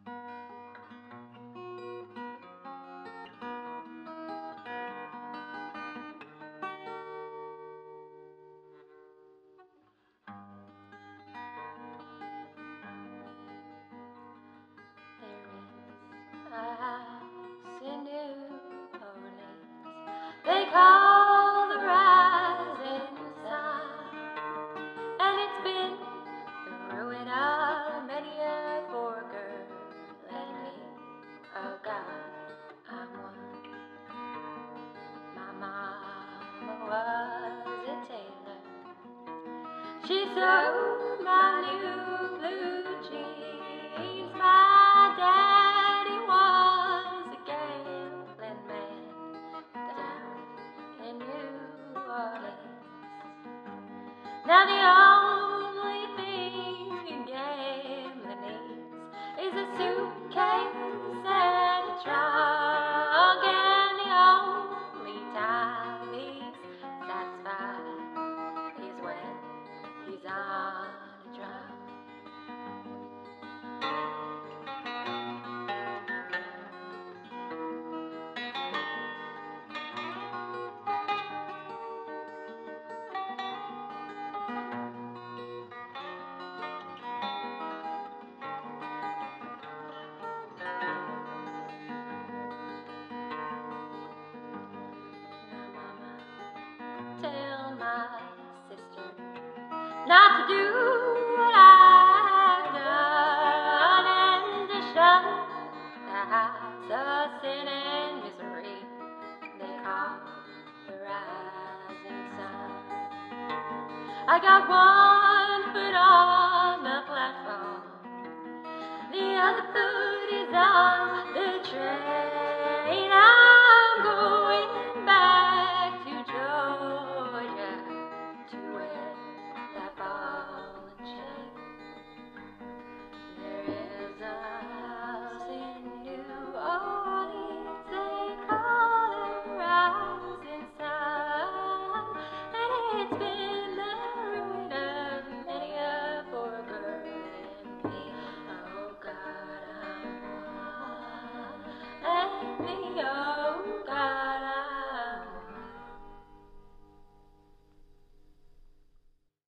A house in New Orleans they call the rising sun, and it's been the ruin of many a poor girl and me. Oh God, I'm one. My mama was a tailor. She sewed my new blue jeans. My daddy was a gambling man down in New Orleans. Now the only thing gambling needs is a suitcase and a trunk, and the only time he's satisfied is when he's on a drum. Tell my sister not to do what I've done, and to shun the house of sin and misery they call the rising sun. I got one